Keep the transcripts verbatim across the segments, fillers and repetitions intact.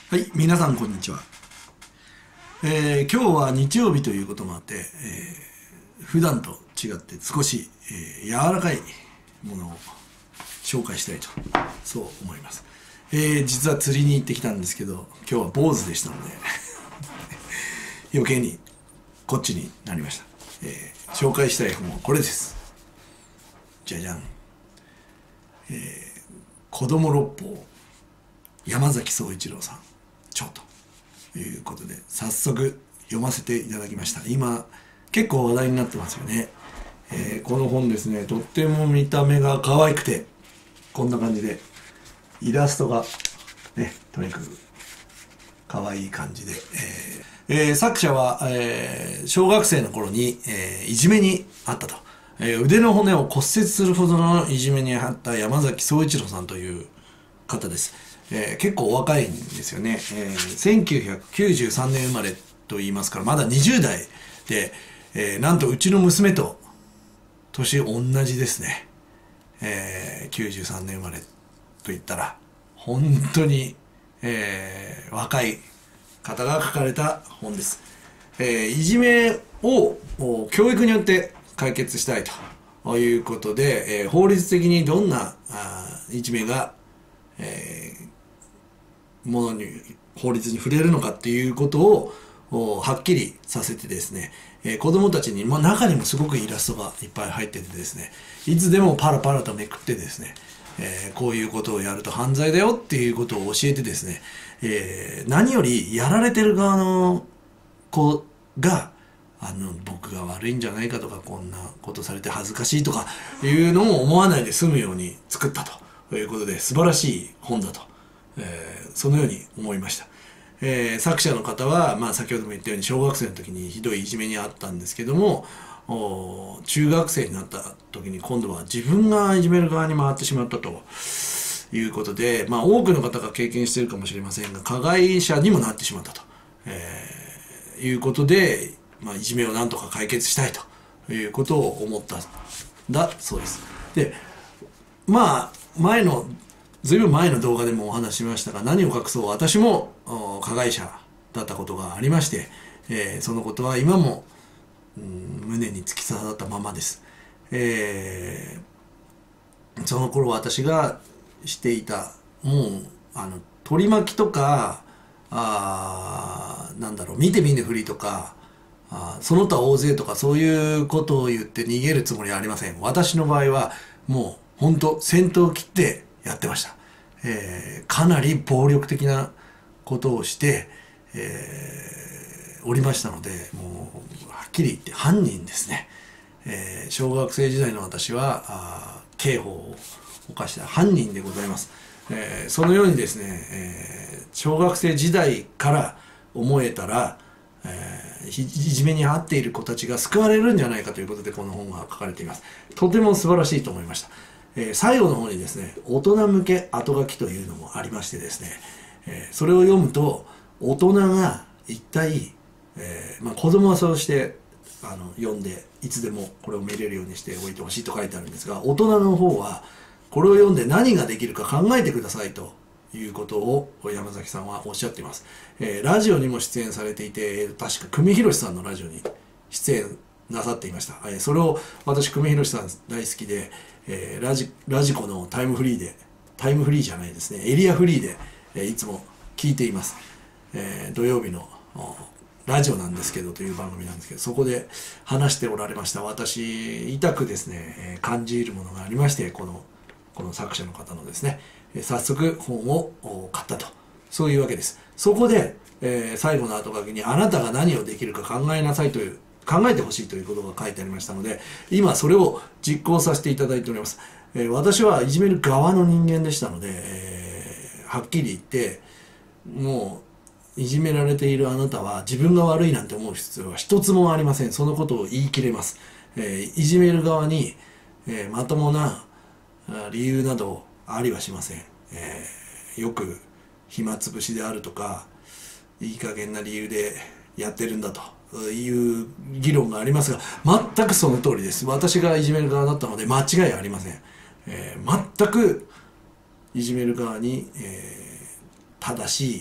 はい、皆さんこんにちは。えー今日は日曜日ということもあって、えー普段と違って少し、えー柔らかいものを紹介したいと、そう思います。えー実は釣りに行ってきたんですけど、今日は坊主でしたので余計にこっちになりました。えー紹介したい本はこれです。じゃじゃん。えー子供六法、山崎総一郎さん著ということで、早速読ませていただきました。今結構話題になってますよね。えーこの本ですね、とっても見た目が可愛くて、こんな感じでイラストがね、とにかく可愛い感じで、えーえー作者は、えー小学生の頃に、えーいじめにあったと、えー腕の骨を骨折するほどのいじめにあった山崎総一郎さんという方です。えー結構お若いんですよね。えーせんきゅうひゃくきゅうじゅうさんねん生まれと言いますからまだにじゅう代で、えーなんとうちの娘と年同じですね。えーきゅうじゅうさんねん生まれと言ったら本当に、えー若い方が書かれた本です。えーいじめをお教育によって解決したいということで、えー法律的にどんなあーいじめが、えーものに法律に触れるのかっていうことをおはっきりさせてですね、えー子供たちに、まあ、中にもすごくイラストがいっぱい入っててですね、いつでもパラパラとめくってですね、えーこういうことをやると犯罪だよっていうことを教えてですね、えー何よりやられてる側の子があの僕が悪いんじゃないかとか、こんなことされて恥ずかしいとかいうのを思わないで済むように作ったということで、素晴らしい本だと、えーそのように思いました。えー作者の方は、まあ、先ほども言ったように小学生の時にひどいいじめにあったんですけども、お中学生になった時に今度は自分がいじめる側に回ってしまったということで、まあ、多くの方が経験しているかもしれませんが、加害者にもなってしまったと、えーいうことで、まあ、いじめをなんとか解決したいということを思ったんだそうです。で、まあ前のずいぶん前の動画でもお話ししましたが、何を隠そう私もお加害者だったことがありまして、えーそのことは今も、うん胸に突き刺さったままです。えーその頃私がしていた、もうあの取り巻きとか、あーなんだろう、見て見ぬふりとか、あーその他大勢とかそういうことを言って逃げるつもりはありません。私の場合はもう本当先頭を切ってやってました。えーかなり暴力的なことをして、えーおりましたので、もうはっきり言って犯人ですね。えー小学生時代の私はあー刑法を犯した犯人でございます。えーそのようにですね、えー小学生時代から思えたら、えーいじめに遭っている子たちが救われるんじゃないかということでこの本が書かれています。とても素晴らしいと思いました。えー最後の方にですね、大人向け後書きというのもありましてですね、えーそれを読むと大人が一体、えーまあ、子供はそうしてあの読んでいつでもこれを見れるようにしておいてほしいと書いてあるんですが、大人の方はこれを読んで何ができるか考えてくださいということを山崎さんはおっしゃっています。えーラジオにも出演されていて、確か久米宏さんのラジオに出演なさっていました。えーそれを私久米宏さん大好きで、えーラジラジコのタイムフリーでタイムフリーじゃないですねエリアフリーで、えーいつも聞いています。えー土曜日のラジオなんですけどという番組なんですけど、そこで話しておられました。私痛くですね、えー感じるものがありまして、このこの作者の方のですね、えー早速本をお買ったと、そういうわけです。そこで、えー最後の後書きにあなたが何をできるか考えなさいという、考えてほしいということが書いてありましたので、今それを実行させていただいております。えー私はいじめる側の人間でしたので、えーはっきり言ってもういじめられているあなたは自分が悪いなんて思う必要は一つもありません。そのことを言い切れます。えーいじめる側に、えーまともなあ理由などありはしません。えーよく暇つぶしであるとかいい加減な理由でやってるんだという議論がありますが、全くその通りです。私がいじめる側だったので間違いありません。えー全くいじめる側に、えー正しい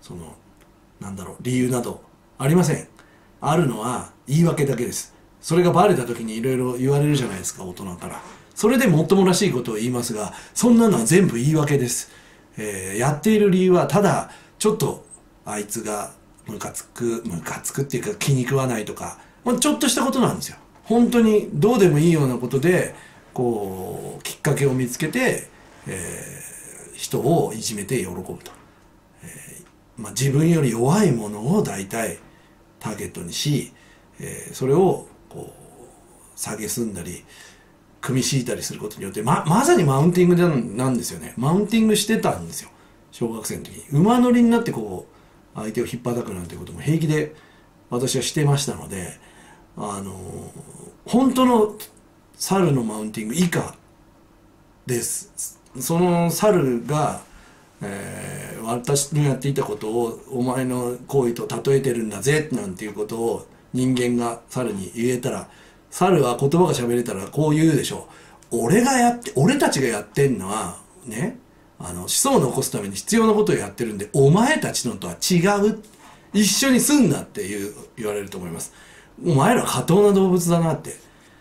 そのなんだろう理由などありません。あるのは言い訳だけです。それがバレた時にいろいろ言われるじゃないですか、大人から。それでもっともらしいことを言いますが、そんなのは全部言い訳です。えー、やっている理由はただちょっとあいつがムカつくムカつくっていうか気に食わないとか、まあ、ちょっとしたことなんですよ。本当にどうでもいいようなことでこうきっかけを見つけて、えー、人をいじめて喜ぶと、えーまあ、自分より弱いものを大体ターゲットにし、えー、それをこう蔑んだり組み敷いたりすることによって、ま、まさにマウンティングなんですよね。マウンティングしてたんですよ、小学生の時に。馬乗りになってこう相手を引っ叩くなんてことも平気で私はしてましたので、あの本当の猿のマウンティング以下です。その猿が、えー、私のやっていたことをお前の行為と例えてるんだぜなんていうことを人間が猿に言えたら、猿は言葉が喋れたらこう言うでしょう。俺がやって俺たちがやってんのはね、あの子孫を残すために必要なことをやってるんで、お前たちのとは違う、一緒にすんなっていう言われると思います。お前ら下等な動物だなって、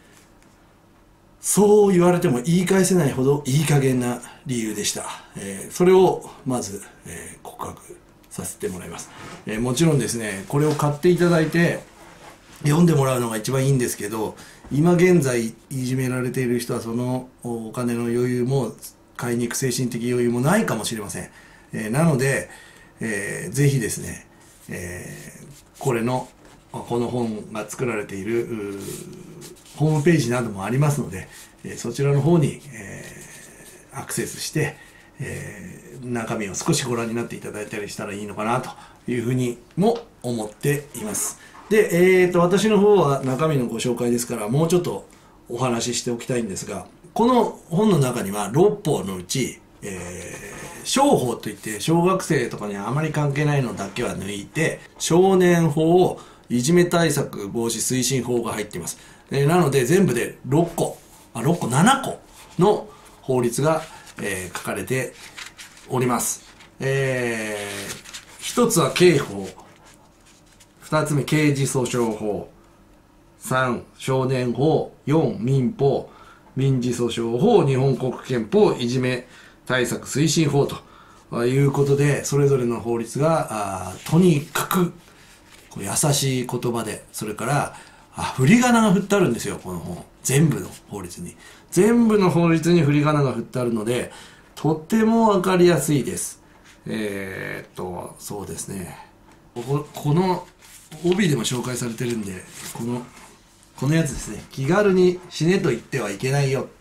そう言われても言い返せないほどいい加減な理由でした。えー、それをまず、えー、告白させてもらいます。えー、もちろんですね、これを買っていただいて読んでもらうのが一番いいんですけど、今現在いじめられている人はそのお金の余裕も買いに行く精神的余裕もないかもしれません。えー、なので、えー、ぜひですね、えー、これのこの本が作られているホームページなどもありますので、えー、そちらの方に、えー、アクセスして、えー、中身を少しご覧になっていただいたりしたらいいのかなというふうにも思っています。で、えーと、私の方は中身のご紹介ですから、もうちょっとお話ししておきたいんですが、この本の中にはろっぽうのうち、えー、商法といって小学生とかにはあまり関係ないのだけは抜いて、少年法、いじめ対策防止推進法が入っています。えー、なので全部でろっこ、あ、ろっこ、ななこの法律が、えー、書かれております。えー、一つは刑法、二つ目刑事訴訟法、三少年法、四民法、民事訴訟法、日本国憲法、いじめ対策推進法ということで、それぞれの法律がとにかく優しい言葉で、それからあ振り仮名が振ってあるんですよ、この本全部の法律に全部の法律に振り仮名が振ってあるので、とても分かりやすいです。えー、っとそうですね、ここ、この帯でも紹介されてるんで、このこのやつですね、気軽に死ねと言ってはいけないよ、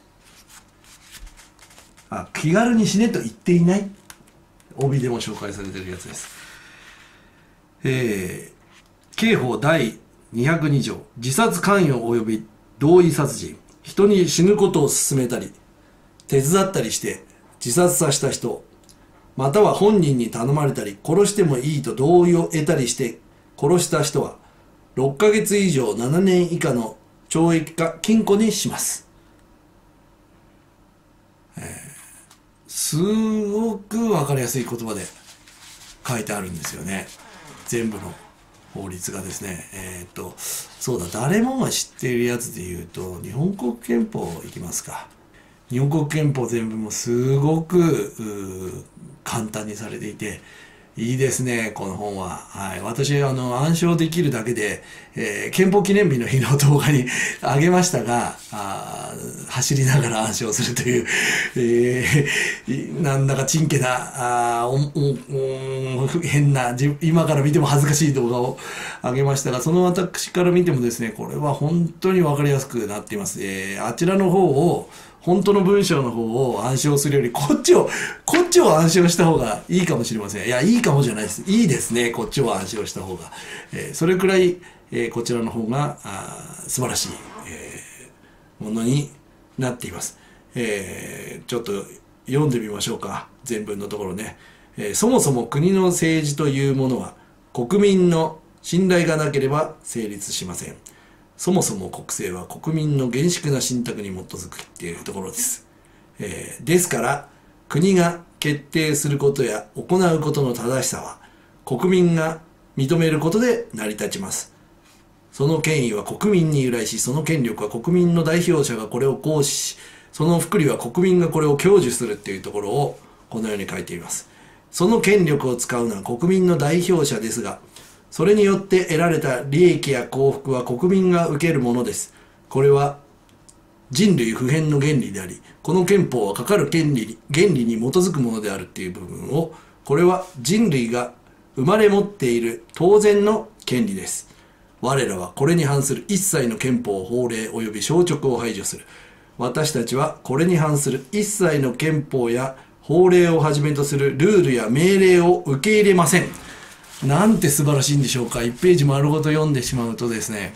あ、気軽に死ねと言っていない、帯でも紹介されてるやつです。えー、刑法第にひゃくに条、自殺関与及び同意殺人、人に死ぬことを勧めたり手伝ったりして自殺させた人、または本人に頼まれたり殺してもいいと同意を得たりして殺した人はろっかげつ以上ななねん以下の懲役か禁錮にします。えー、すごく分かりやすい言葉で書いてあるんですよね、全部の法律がですね。えっとそうだ、誰もが知っているやつで言うと日本国憲法いきますか。日本国憲法全部もすごく簡単にされていていいですね、この本は。はい、私あの暗唱できるだけで、えー、憲法記念日の日の動画にあげましたが、あ走りながら暗唱するという、えー、なんだかちんけなあおおお変な、今から見ても恥ずかしい動画をあげましたが、その私から見てもですね、これは本当に分かりやすくなっています。えー、あちらの方を本当の文章の方を暗唱するよりこっちをこっちを暗唱した方がいいかもしれません。いや、いいかもじゃないです。いいですね、こっちを暗唱した方が、えー、それくらい、えー、こちらの方があ素晴らしい、えー、ものになっています。えー、ちょっと読んでみましょうか、全文のところね。えー、そもそも国の政治というものは国民の信頼がなければ成立しません。そもそも国政は国民の厳粛な信託に基づくっていうところです。えー、ですから国が決定することや行うことの正しさは国民が認めることで成り立ちます。その権威は国民に由来し、その権力は国民の代表者がこれを行使し、その福利は国民がこれを享受するっていうところをこのように書いています。その権力を使うのは国民の代表者ですが、それによって得られた利益や幸福は国民が受けるものです。これは人類普遍の原理であり、この憲法はかかる権利原理に基づくものであるっていう部分を、これは人類が生まれ持っている当然の権利です。我らはこれに反する一切の憲法、法令及び消直を排除する。私たちはこれに反する一切の憲法や法令をはじめとするルールや命令を受け入れません。なんて素晴らしいんでしょうか。いちページ丸ごと読んでしまうとですね、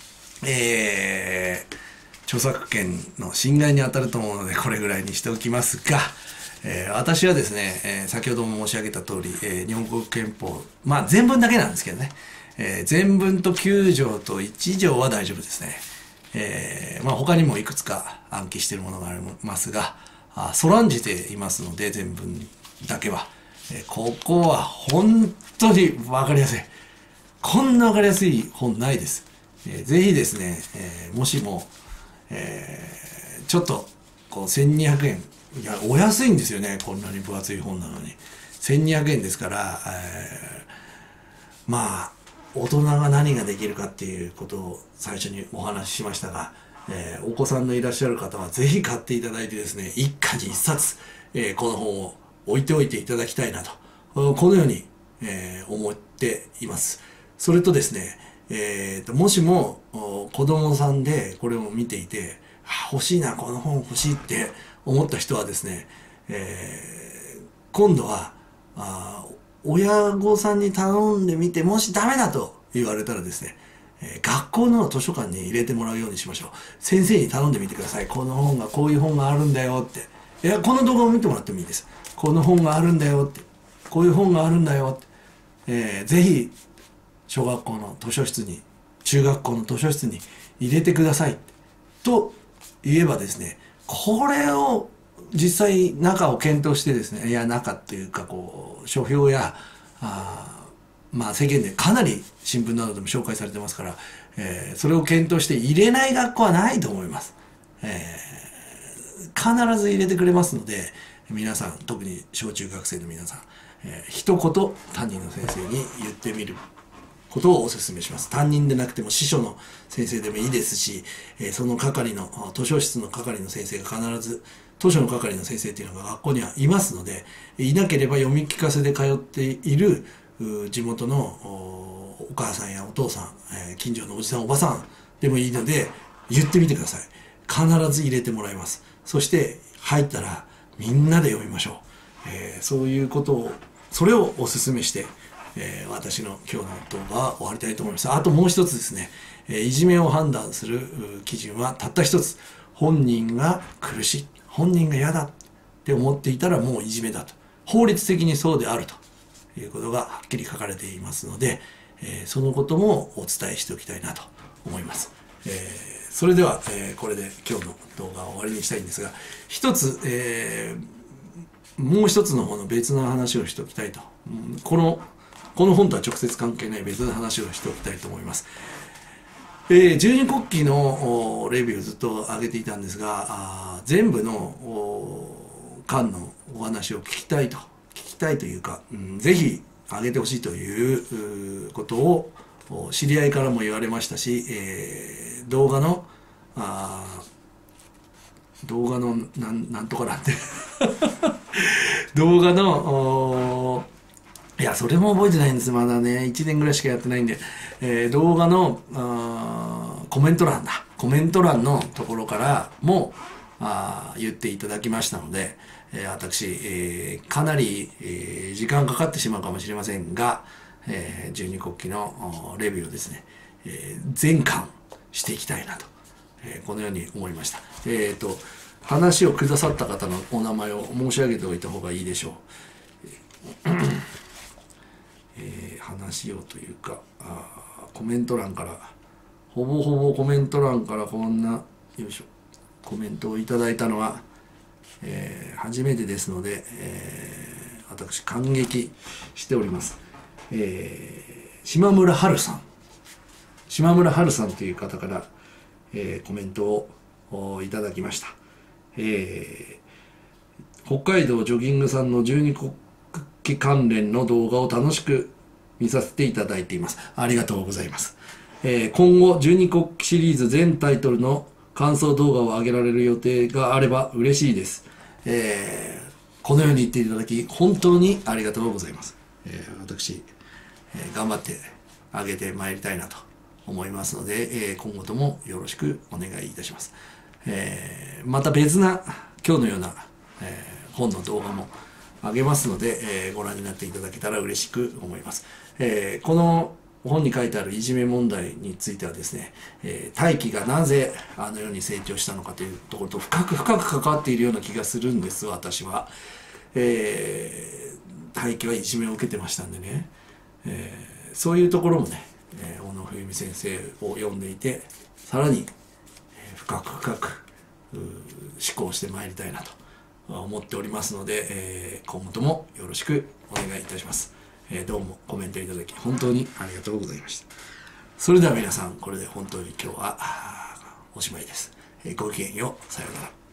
えー、著作権の侵害に当たると思うのでこれぐらいにしておきますが、えー、私はですね、えー、先ほども申し上げた通り、えー、日本国憲法、まあ全文だけなんですけどね、えー、全文ときゅう条といち条は大丈夫ですね。えー、まあ他にもいくつか暗記しているものがありますが、あそらんじていますので全文だけは、えー、ここは本当に分かりやすい。こんな分かりやすい本ないです。えー、ぜひですね、えー、もしも、えー、ちょっとこうせんにひゃくえん、いやお安いんですよね、こんなに分厚い本なのにせんにひゃくえんですから、えー、まあ大人が何ができるかっていうことを最初にお話ししましたが、えー、お子さんのいらっしゃる方はぜひ買っていただいてですね、一家に一冊、えー、この本を置いておいていただきたいなと、このように、えー、思っています。それとですね、えー、ともしも子供さんでこれを見ていて、欲しいな、この本欲しいって思った人はですね、えー、今度はあ親御さんに頼んでみて、もしダメだと言われたらですね、えー、学校の図書館に入れてもらうようにしましょう。先生に頼んでみてください。この本が、こういう本があるんだよって。いや、この動画を見てもらってもいいです。この本があるんだよって。こういう本があるんだよって。えー、ぜひ、小学校の図書室に、中学校の図書室に入れてください。と言えばですね、これを実際中を検討してですね、いや中っていうかこう書評やあまあ世間でかなり新聞などでも紹介されてますから、えー、それを検討して入れない学校はないと思います、えー、必ず入れてくれますので、皆さん特に小中学生の皆さん、えー、一言担任の先生に言ってみることをお勧めします。担任でなくても司書の先生でもいいですし、えー、その係の図書室の係の先生が必ず、図書の係の先生っていうのが学校にはいますので、いなければ読み聞かせで通っている地元のお母さんやお父さん、えー、近所のおじさんおばさんでもいいので言ってみてください。必ず入れてもらいます。そして入ったらみんなで読みましょう。えー、そういうことを、それをお勧めしてえー、私の今日の動画は終わりたいと思います。あともう一つですね、えー、いじめを判断する基準はたった一つ。本人が苦しい、本人が嫌だって思っていたらもういじめだと。法律的にそうであるということがはっきり書かれていますので、えー、そのこともお伝えしておきたいなと思います。えー、それでは、えー、これで今日の動画を終わりにしたいんですが、一つ、えー、もう一つの方の別の話をしておきたいと。このこの本とは直接関係ない別の話をしておきたいと思います。えー、十二国旗のレビューをずっと上げていたんですが、あ全部の巻のお話を聞きたいと、聞きたいというか、うん、ぜひ上げてほしいということを知り合いからも言われましたし、えー、動画のあ動画のなんなんとかなんて動画のいや、それも覚えてないんです。まだね、いちねんぐらいしかやってないんで、えー、動画のあコメント欄だ。コメント欄のところからもあ言っていただきましたので、えー、私、えー、かなり、えー、時間かかってしまうかもしれませんが、えー、十二国旗のレビューをですね、えー、全巻していきたいなと、えー、このように思いました。えっと、話をくださった方のお名前を申し上げておいた方がいいでしょう。えー、話しようというか、あコメント欄からほぼほぼコメント欄からこんなよいしょコメントをいただいたのは、 えー、初めてですので、えー、私感激しております。えー、島村春さん島村春さんという方から、えー、コメントをいただきました。えー、北海道ジョギングさんの十二国旗関連の動画を楽しく見させていただいています。ありがとうございます。えー、今後十二国旗シリーズ全タイトルの感想動画を上げられる予定があれば嬉しいです。えー、このように言っていただき本当にありがとうございます。えー、私、えー、頑張って上げてまいりたいなと思いますので、えー、今後ともよろしくお願いいたします。えー、また別な今日のような、えー、本の動画も上げますので、えー、ご覧になっていただけたら嬉しく思います。えー、この本に書いてあるいじめ問題についてはですね、えー、大輝がなぜあのように成長したのかというところと深く深く関わっているような気がするんです、私は。えー、大輝はいじめを受けてましたんでね、えー、そういうところもね、えー、小野冬美先生を読んでいて、さらに、えー、深く深く思考してまいりたいなと思っておりますので、えー、今後ともよろしくお願いいたします。えー、どうもコメントいただき本当にありがとうございました。それでは皆さん、これで本当に今日はおしまいです。えー、ごきげんよう。さようなら。